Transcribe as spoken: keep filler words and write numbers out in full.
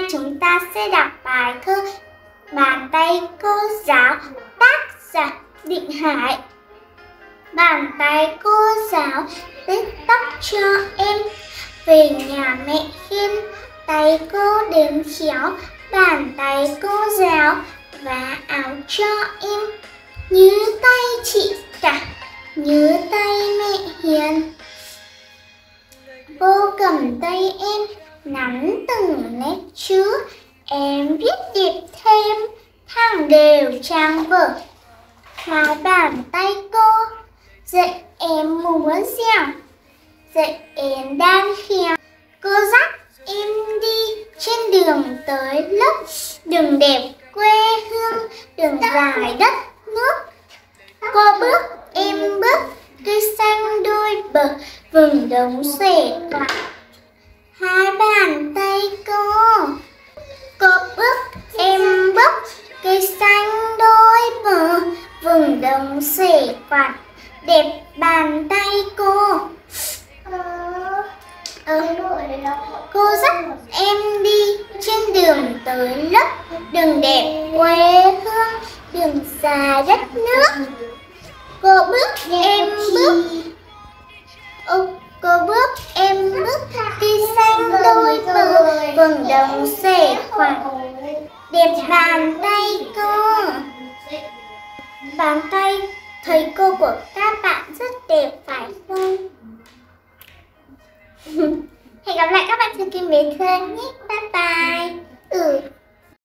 chúng ta sẽ đọc bài thơ Bàn tay cô giáo, tác giả Định Hải. Bàn tay cô giáo tết tóc cho em, về nhà mẹ khen tay cô đếm khéo. Bàn tay cô giáo và áo cho em, như tay chị cả, như tay mẹ hiền. Cô cầm tay em, nắm từng nét chữ, em viết đẹp thêm thẳng đều trang vở. Hai bàn tay cô dạy em múa dẻo, dạy em đan khéo. Cô dắt em đi trên đường tới lớp, đường đẹp quê hương, đường dài đất nước. Cô bước em bước, cây xanh đôi bờ, vườn đồng xòe quạt. Hai bàn tay cô, cô bước em bước, cây xanh đôi bờ, vườn đồng xòe quạt. Đẹp bàn tay cô. Ờ, cô dắt em đi trên đường tới lớp, đường đẹp quê hương, đường xa đất nước. Cô bước em bước, ô, cô bước em bước, cây xanh đôi bờ, vườn đồng xòe quạt. Đẹp bàn tay cô. Bàn tay thầy cô của các bạn rất đẹp phải không? Hẹn gặp lại các bạn trong kênh Bé Thơ nhé. Bye bye. Ừ.